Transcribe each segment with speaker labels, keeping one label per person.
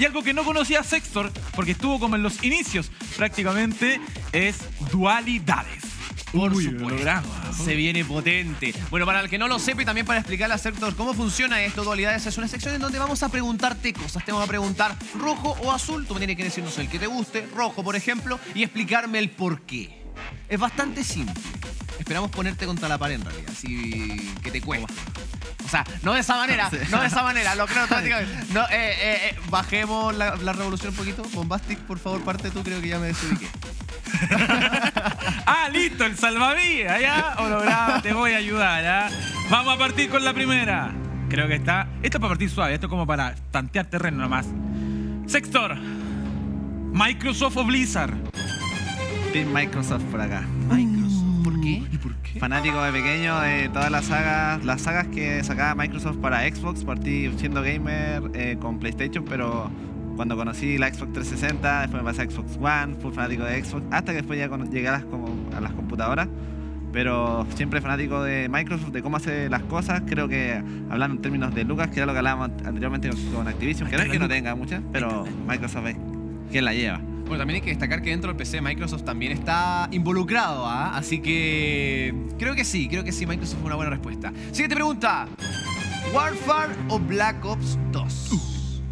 Speaker 1: Y algo que no conocía Sextor, porque estuvo como en los inicios prácticamente, es dualidades.
Speaker 2: Por supuesto. Se viene potente. Bueno, para el que no lo sepa y también para explicarle a Sector cómo funciona esto, Dualidades es una sección en donde vamos a preguntarte cosas. Te vamos a preguntar rojo o azul. Tú me tienes que decir, no sé, el que te guste, rojo, por ejemplo, y explicarme el por qué. Es bastante simple. Esperamos ponerte contra la pared, en realidad, así que te cueste. O sea, no de esa manera, no de esa manera, lo creo prácticamente. No, bajemos la revolución un poquito. Bombastic, por favor, parte tú, creo que ya me desubiqué.
Speaker 1: Ah, listo, el salvavidas, ¿ya? Holograma, te voy a ayudar, ¿ya? Vamos a partir con la primera. Creo que está... Esto es para partir suave, esto es como para tantear terreno nomás. Sextor, ¿Microsoft o Blizzard?
Speaker 3: Team Microsoft por acá.
Speaker 2: Microsoft, ¿por qué?
Speaker 1: ¿Y por qué?
Speaker 3: Fanático de pequeño de todas las sagas que sacaba Microsoft para Xbox. Partí siendo gamer con PlayStation, pero cuando conocí la Xbox 360, después me pasé a Xbox One, fui fanático de Xbox, hasta que después ya llegué a las computadoras. Pero siempre fanático de Microsoft, de cómo hace las cosas. Creo que hablando en términos de Lucas, que era lo que hablábamos anteriormente con Activision, que no es que no tenga muchas, pero Microsoft es quien la lleva.
Speaker 2: Bueno, también hay que destacar que dentro del PC Microsoft también está involucrado, ¿ah? Así que creo que sí, Microsoft es una buena respuesta. Siguiente pregunta. ¿Warfare o Black Ops 2?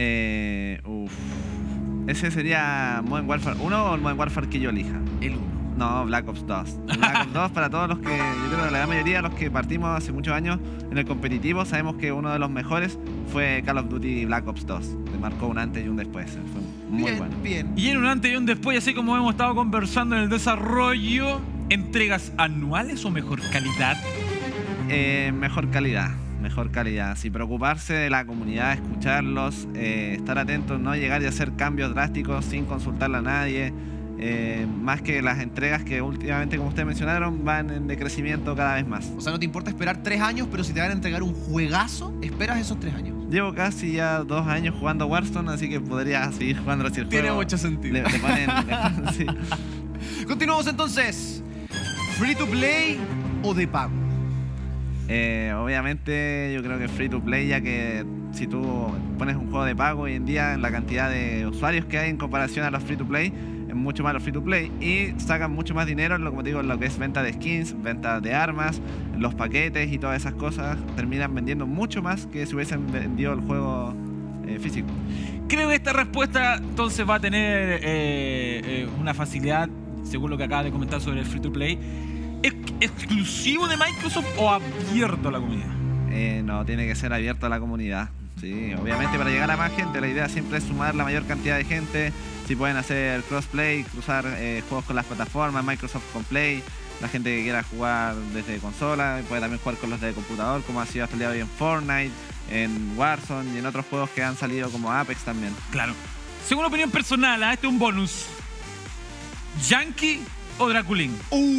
Speaker 3: Ese sería Modern Warfare 1 o el Modern Warfare que yo elija.
Speaker 2: El 1.
Speaker 3: No, Black Ops 2. Black Ops 2 para todos los que, yo creo que la gran mayoría de los que partimos hace muchos años en el competitivo, sabemos que uno de los mejores fue Call of Duty Black Ops 2. Le marcó un antes y un después. Fue muy bueno.
Speaker 2: Bien.
Speaker 1: Y en un antes y un después, así como hemos estado conversando en el desarrollo, ¿entregas anuales o mejor calidad?
Speaker 3: Mejor calidad. Mejor calidad. Sin preocuparse de la comunidad, escucharlos, estar atentos, no llegar y hacer cambios drásticos sin consultarle a nadie. Más que las entregas que últimamente, como ustedes mencionaron, van en decrecimiento cada vez más.
Speaker 2: O sea, no te importa esperar 3 años, pero si te van a entregar un juegazo, esperas esos 3 años.
Speaker 3: Llevo casi ya 2 años jugando Warzone, así que podría seguir jugando si el
Speaker 2: Tiene
Speaker 3: juego
Speaker 2: mucho sentido.
Speaker 3: le ponen, sí.
Speaker 2: Continuamos entonces. ¿Free to play o de pago?
Speaker 3: Obviamente yo creo que free to play, ya que si tú pones un juego de pago hoy en día, en la cantidad de usuarios que hay en comparación a los free to play, es mucho más los free to play y sacan mucho más dinero, como te digo, en lo que es venta de skins, venta de armas, los paquetes y todas esas cosas terminan vendiendo mucho más que si hubiesen vendido el juego físico.
Speaker 1: Creo que esta respuesta entonces va a tener una facilidad, según lo que acaba de comentar sobre el free to play. ¿Es exclusivo de Microsoft o abierto a la comunidad?
Speaker 3: No, tiene que ser abierto a la comunidad. Sí, obviamente para llegar a más gente, la idea siempre es sumar la mayor cantidad de gente. Si pueden hacer crossplay, cruzar juegos con las plataformas, Microsoft con Play, la gente que quiera jugar desde consola, puede también jugar con los de computador, como ha sido hasta el día de hoy en Fortnite, en Warzone y en otros juegos que han salido como Apex también.
Speaker 1: Claro. Según opinión personal, este es un bonus. ¿Yankee o Draculín?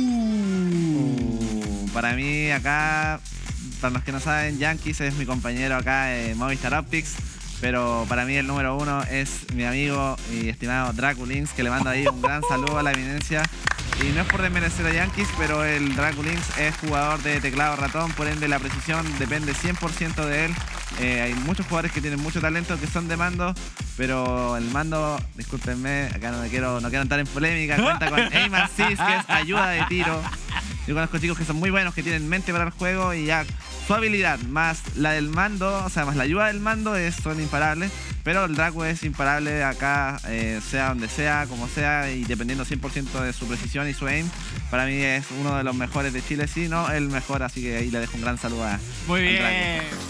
Speaker 3: Para mí acá, para los que no saben, Yankees es mi compañero acá en Movistar Optics, pero para mí el número 1 es mi amigo y estimado Draculins, que le mando ahí un gran saludo a la eminencia. Y no es por desmerecer a Yankees, pero el Draculins es jugador de teclado ratón, por ende la precisión depende 100% de él. Hay muchos jugadores que tienen mucho talento, que son de mando, pero el mando, discúlpenme, acá no quiero entrar en polémica, cuenta con Aim Assist, que es ayuda de tiro. Yo conozco chicos que son muy buenos, que tienen mente para el juego y ya su habilidad más la del mando, o sea, más la ayuda del mando son imparables. Pero el Draco es imparable acá, sea donde sea, como sea, y dependiendo 100% de su precisión y su aim. Para mí es uno de los mejores de Chile, sí, no el mejor, así que ahí le dejo un gran saludo a
Speaker 2: Muy bien.
Speaker 3: Draco.